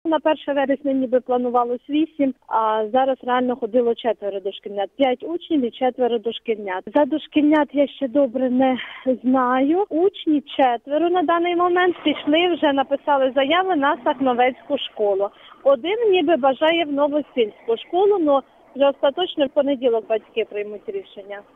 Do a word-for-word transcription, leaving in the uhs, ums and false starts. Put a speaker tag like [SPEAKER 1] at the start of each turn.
[SPEAKER 1] На перше вересня ніби планувалось вісім, а зараз реально ходило четверо дошкільнят. П'ять учнів і четверо дошкільнят. За дошкільнят я ще добре не знаю. Учні четверо на даний момент пішли, вже написали заяви на Сахновецьку школу. Один ніби бажає в Новосільську школу, але вже остаточно в понеділок батьки приймуть рішення.